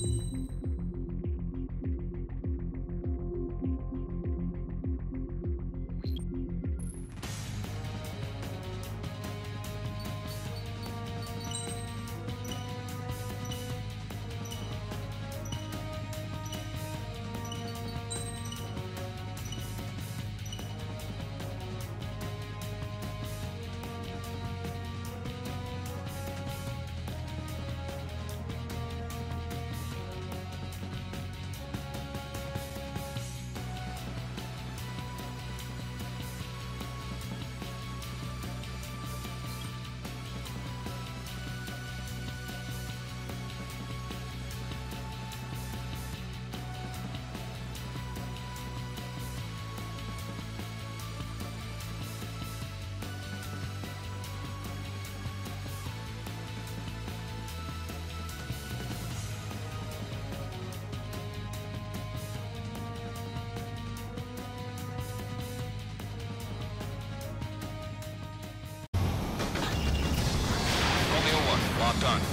Locked on.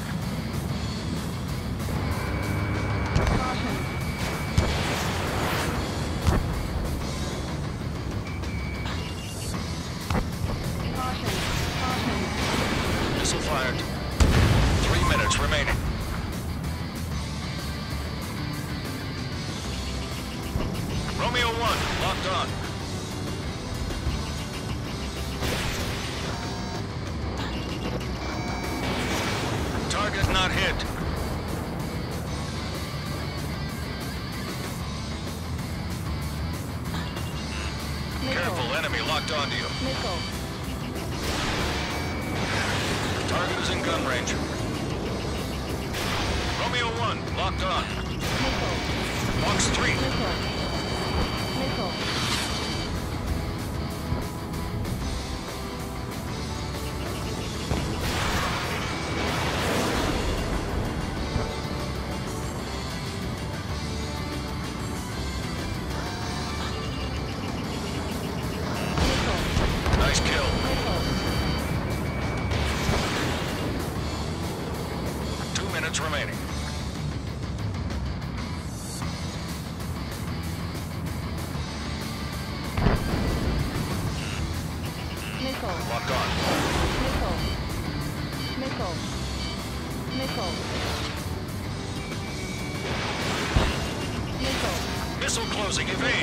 Missile fired. 3 minutes remaining. Romeo 1, locked on. Target not hit. Careful, enemy locked onto you. Missile. Target is in gun range. Romeo 1, locked on. Missile. Box 3. Missile. Missile. Nice kill. 2 minutes remaining. Missile. Locked on. Missile. Missile. Missile. Missile. Missile closing. Evade.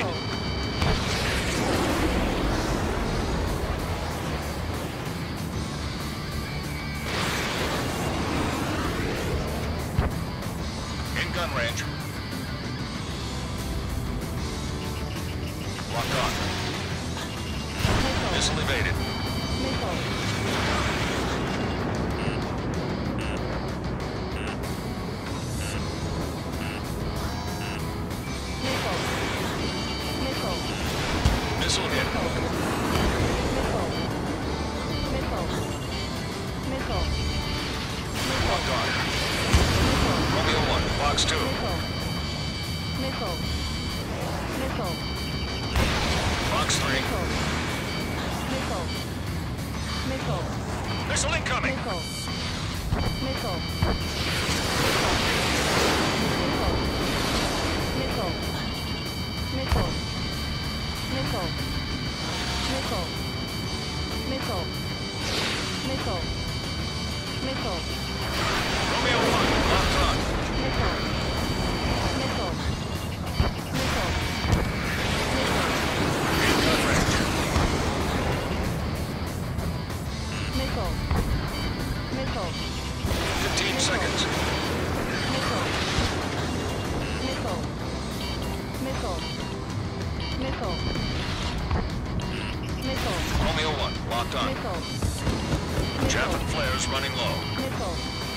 In gun range. Locked on. Missile evaded. Missile hit. Locked on. Romeo 1, box 2. Box 3. Missile incoming. Romeo 1, locked on. In gun range. Missile. 15 seconds. Romeo 1, locked on. Chaff and flares running low.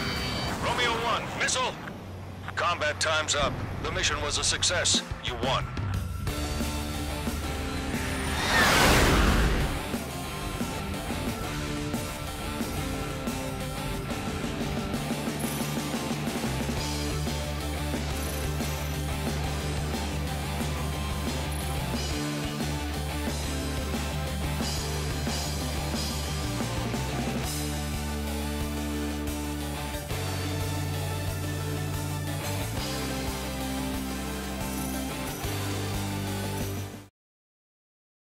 Romeo 1, missile! Combat time's up. The mission was a success. You won.